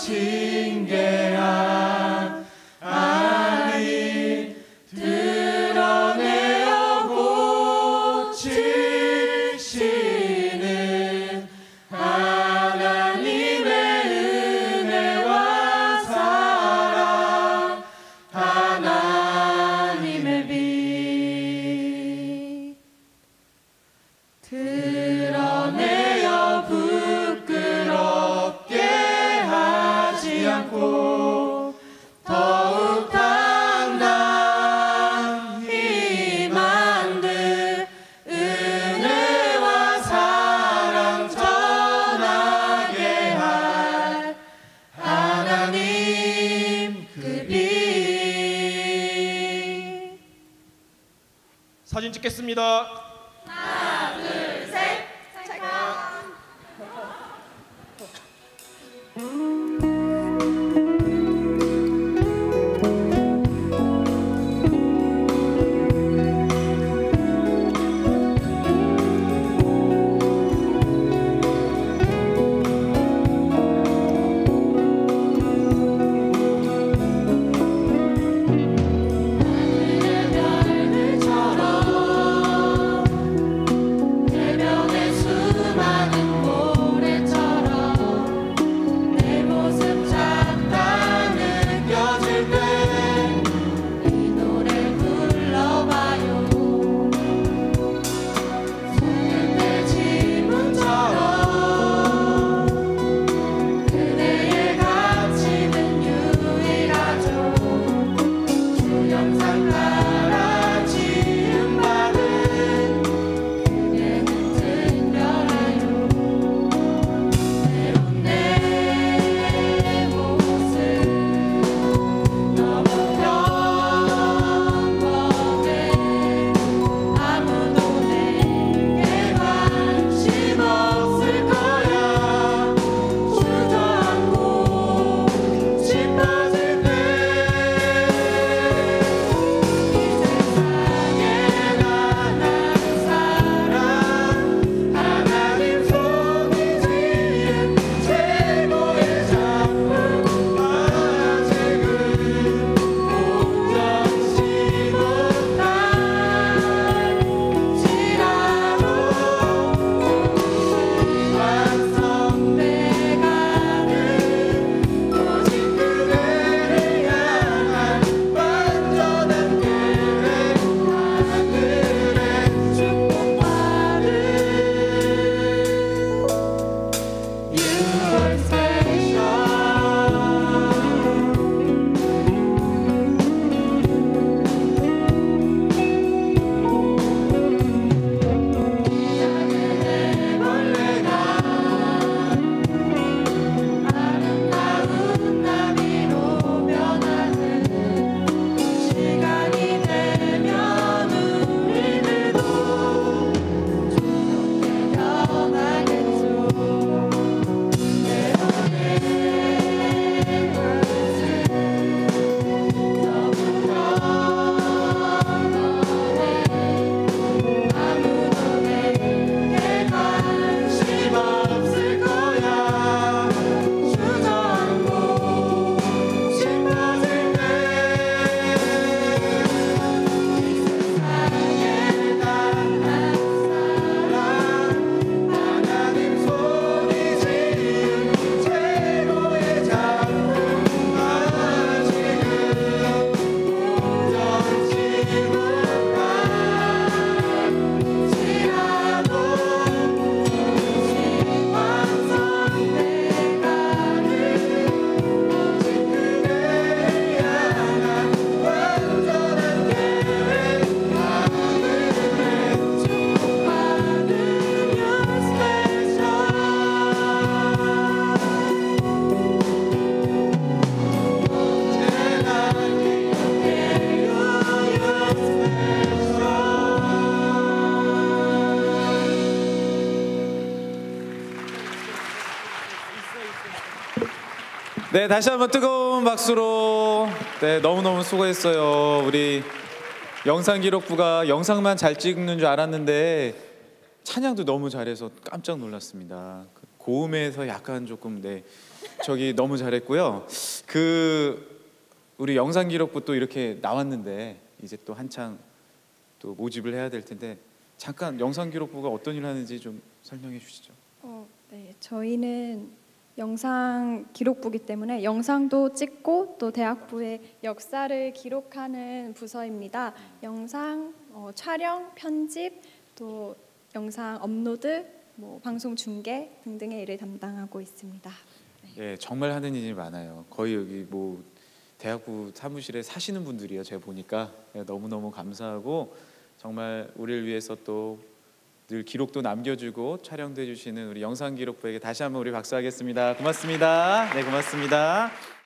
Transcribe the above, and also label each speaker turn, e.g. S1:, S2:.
S1: 징계한 아니 드러내어 고치시는 하나님의 은혜와 사랑 하나님의 빛 드러내어 부끄럽게 하지 않고 더욱 당당히 만들 은혜와 사랑 전하게 할 하나님 그 빛.
S2: 사진 찍겠습니다.
S3: 하나, 둘, 셋, 찰칵.
S1: 해변의 수많은 모래처럼 내 모습 작다 느껴질 때 이 노래 불러봐요. 손을 때 지문처럼 그대의 가치는 유일하죠. 주 영상 따라 지음받은 그대는 특별해요. 때론 내 모습 너무 평범해. 아무도 내게 관심 없을 거야. 주저앉고 싶어질 때 이 세상에 난 한 사람 하나님 손이 지은 최고의 작품 아직은 온전치 못할지라도 완성돼가는 오직 그대를 향한 완전한 계획 하늘의 축복받은 You're special. 작은 애벌레가 아름다운 나비로 변하는 시간이 되면 우리들도 조용히 변하겠죠. 때론 내 모습 너무 평범해. 아무도 내게 관심 없을 거야. 주저앉고 싶어질 때 이 세상에 단 한 사람 하나님 손이 지은 최고의 작품 아직은 온전치 못할지라도 조금씩 완성돼가는 오직 그대를 향한 완전한 계획 하늘의 축복받은 You're special. 언제나 기억해요 You're special.
S4: 네, 다시 한번 뜨거운 박수로. 네, 너무너무 수고했어요. 우리 영상기록부가 영상만 잘 찍는 줄 알았는데 찬양도 너무 잘해서 깜짝 놀랐습니다. 그 고음에서 약간 조금 저기 너무 잘했고요. 우리 영상기록부 또 이렇게 나왔는데 이제 또 한창 또 모집을 해야 될 텐데 잠깐 영상기록부가 어떤 일을 하는지 좀 설명해 주시죠.
S3: 네, 저희는 영상 기록부기 때문에 영상도 찍고 또 대학부의 역사를 기록하는 부서입니다. 영상 촬영, 편집, 또 영상 업로드, 방송 중계 등등의 일을 담당하고 있습니다.
S4: 예, 정말 하는 일이 많아요. 거의 여기 대학부 사무실에 사시는 분들이요. 제가 보니까 너무너무 감사하고 정말 우리를 위해서 또 늘 기록도 남겨주고 촬영도 해주시는 우리 영상기록부에게 다시 한번 우리 박수하겠습니다. 고맙습니다. 네, 고맙습니다.